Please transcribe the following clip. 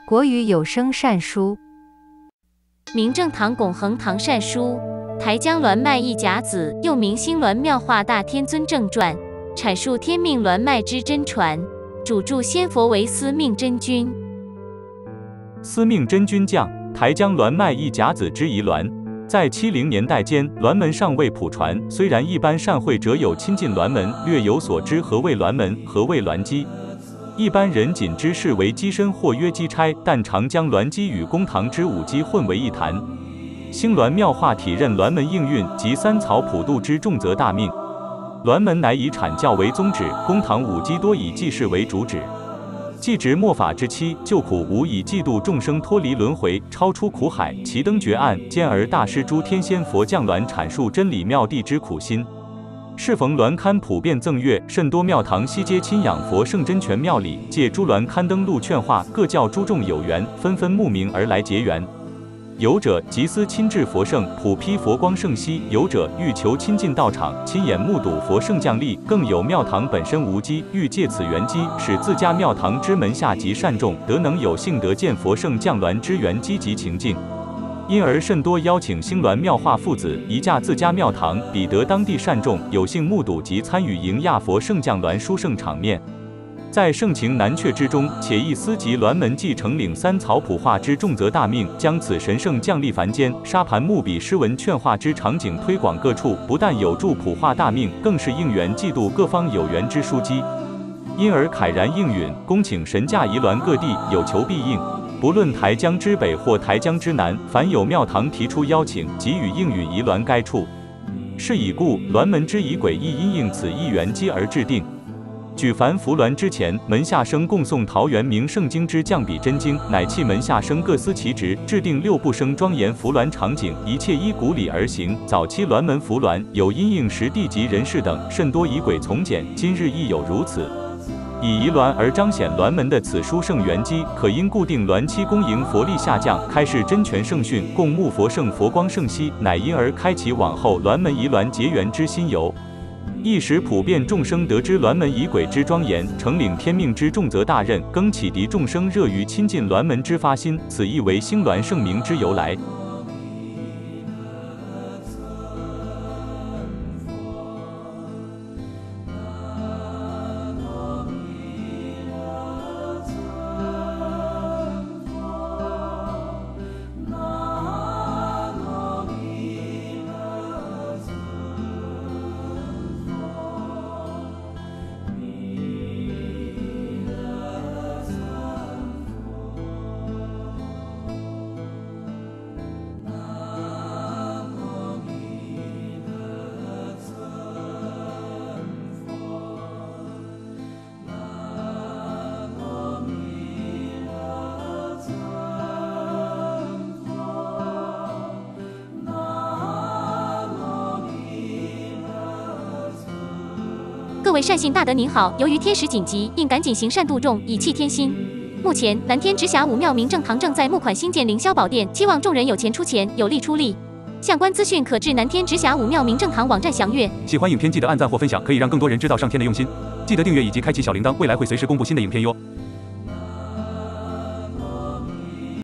国语有声善书， 明正堂拱恒堂善书，台江鸾脉一甲子，又名星鸾妙化大天尊正传，阐述天命鸾脉之真传。主著仙佛为司命真君。 司命真君降，台江鸾脉一甲子之仪鸾。在70年代间，鸾门尚未普传，虽然一般善会者有亲近鸾门，略有所知何谓鸾门，何谓鸾机。一般人仅知是为机身或曰机差，但常将鸾机与公堂之五机混为一谈。星鸾妙化体认鸾门应运及三草普度之重责大命。鸾门乃以阐教为宗旨，公堂五机多以济世为主旨。既值末法之期，救苦无以济度众生脱离轮回，超出苦海，齐登绝岸，兼而大师诸天仙佛降鸾阐述真理妙谛之苦心。适逢鸾刊普遍赠阅，甚多庙堂悉皆亲仰佛圣真权妙理，借诸鸾刊登录劝化，各教诸众有缘，纷纷慕名而来结缘。有者集思亲至佛圣，普披佛光圣息；有者欲求亲近道场，亲眼目睹佛圣降力；更有庙堂本身无机，欲借此缘机，使自家庙堂之门下及善众得能有幸得见佛圣降鸾之缘积极情境。因而甚多邀请星鸾妙化父子移驾自家庙堂，彼得当地善众有幸目睹及参与迎亚佛圣降鸾殊胜场面。在盛情难却之中，且亦思及鸾门继承领三草普化之重责大命，将此神圣降力凡间，沙盘目比诗文劝化之场景推广各处，不但有助普化大命，更是应援济度各方有缘之枢机。因而慨然应允，恭请神驾仪鸾各地，有求必应。不论台江之北或台江之南，凡有庙堂提出邀请，给予应允仪鸾该处。是以故，鸾门之仪轨亦因应此一缘机而制定。举凡扶鸾之前，门下生供诵桃园名圣经之降笔真经，乃弃门下生各司其职，制定6部生庄严扶鸾场景，一切依古礼而行。早期鸾门扶鸾有因应实地及人士等，甚多仪轨从简，今日亦有如此。以仪鸾而彰显鸾门的此殊胜缘机，可因固定鸾期恭迎佛力下降，开示真权圣训，共沐佛圣佛光圣息，乃因而开启往后鸾门仪鸾结缘之新由。一时普遍众生得知鸾门仪轨之庄严，承领天命之重责大任，更启迪众生热于亲近鸾门之发心，此亦为星鸾圣名之由来。 各位善信大德您好，由于天时紧急，应赶紧行善度众，以弃天心。目前南天直辖5庙明正堂正在募款新建凌霄宝殿，期望众人有钱出钱，有力出力。相关资讯可至南天直辖5庙明正堂网站详阅。 喜欢影片记得按赞或分享，可以让更多人知道上天的用心。记得订阅以及开启小铃铛，未来会随时公布新的影片哟。